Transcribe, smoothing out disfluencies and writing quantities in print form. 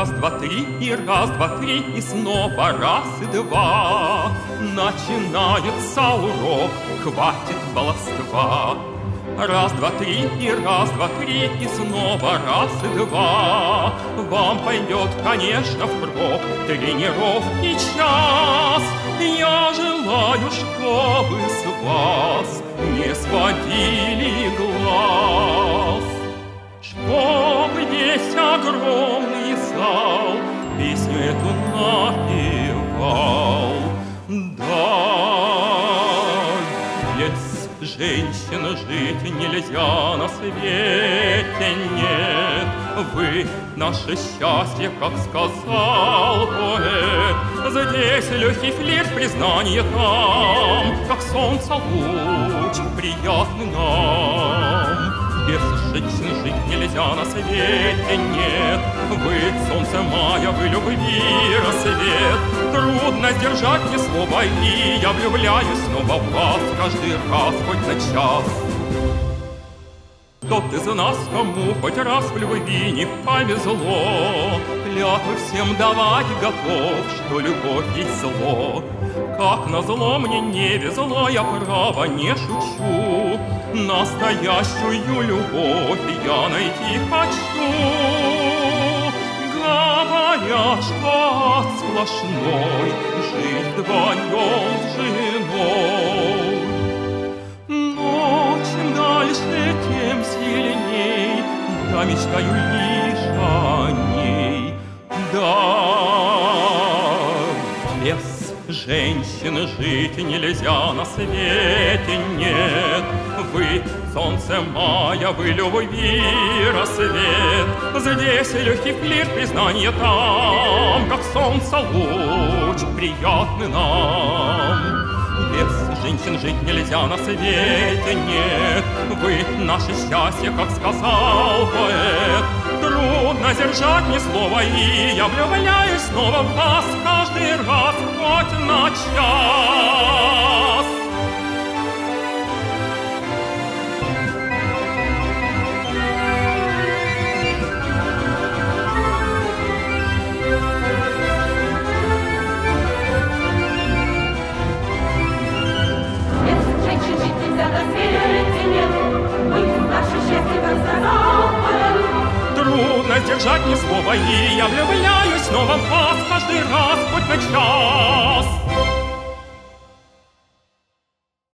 Раз, два, три, и раз, два, три, и снова раз и два. Начинается урок, хватит баловства. Раз, два, три, и раз, два, три, и снова раз и два. Вам пойдет, конечно, впрок тренировки час. Я желаю, чтобы с вас не сводили глаз, чтоб весь огромный зал песню эту напевал. Да, без женщин жить нельзя на свете, нет. Вы наше счастье, как сказал поэт. Здесь легкий флирт, признание там, как солнце луч, приятный нам. Без женщин жить нельзя на свете, нет. Вы солнце мая, вы любви рассвет. Трудно сдержать мне слова, и я влюбляюсь снова в вас каждый раз, хоть на час. Тот из нас, кому хоть раз в любви не повезло, клятвы всем давать готов, что любовь есть зло. Как назло мне не везло, я право не шучу. Настоящую любовь я найти хочу. Говорят, что ад сплошной, жить вдвоем с женой. Но чем дальше, тем сильней я мечтаю лишь о ней. Да, без женщины жить нельзя на свете, нет. Вы солнце мая, вы любви рассвет. Здесь легкий флирт, признание там, как солнце луч, приятный нам. Без женщин жить нельзя на свете, нет. Вы наше счастье, как сказал поэт. Трудно сдержать ни слова, и я влюбляюсь снова в вас каждый раз, хоть на час. Трудно сдержать ни слова, и я влюбляюсь снова в вас каждый раз, хоть на час.